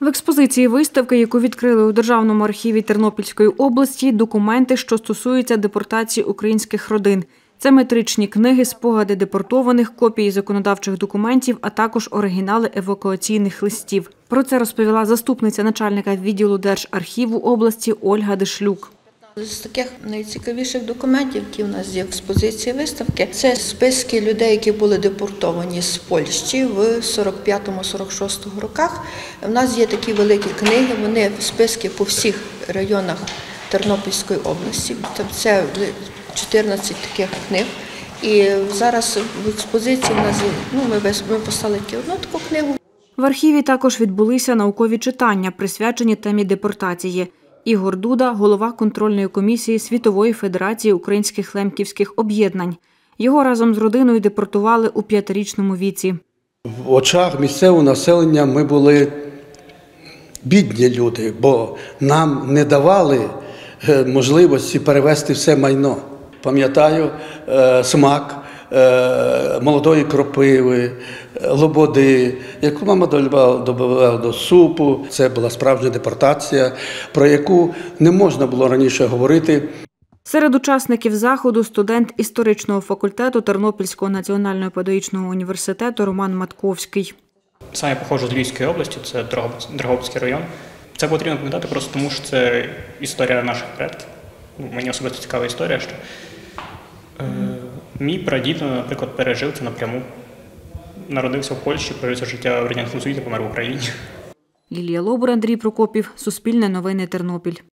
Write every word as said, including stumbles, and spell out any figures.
В експозиції виставки, яку відкрили у Державному архіві Тернопільської області, документи, що стосуються депортації українських родин. Це метричні книги, спогади депортованих, копії законодавчих документів, а також оригінали евакуаційних листів. Про це розповіла заступниця начальника відділу Держархіву області Ольга Дешлюк. З таких найцікавіших документів, які в нас є в експозиції виставки, це списки людей, які були депортовані з Польщі в сорок п'ятому - сорок шостому роках. У нас є такі великі книги, вони списки по всіх районах Тернопільської області. Це чотирнадцять таких книг. І зараз в експозиції в нас є, ну, ми, ми поставили одну таку книгу. В архіві також відбулися наукові читання, присвячені темі депортації. Ігор Дуда – голова контрольної комісії Світової федерації українських лемківських об'єднань. Його разом з родиною депортували у п'ятирічному віці. В очах місцевого населення ми були бідні люди, бо нам не давали можливості перевезти все майно. Пам'ятаю смак молодої кропиви, лободи, яку мама додавала до супу. Це була справжня депортація, про яку не можна було раніше говорити. Серед учасників заходу студент історичного факультету Тернопільського національного педагогічного університету Роман Матковський. Сам я походжу з Львівської області, це Дрогобицький район. Це потрібно пам'ятати просто тому, що це історія наших предків. Мені особисто цікава історія, що е, мій прадід, наприклад, пережив це напряму. Народився в Польщі, прожив життя в Радянському Союзі, помер в Україні. Лілія Лобур, Андрій Прокопів, Суспільне новини, Тернопіль.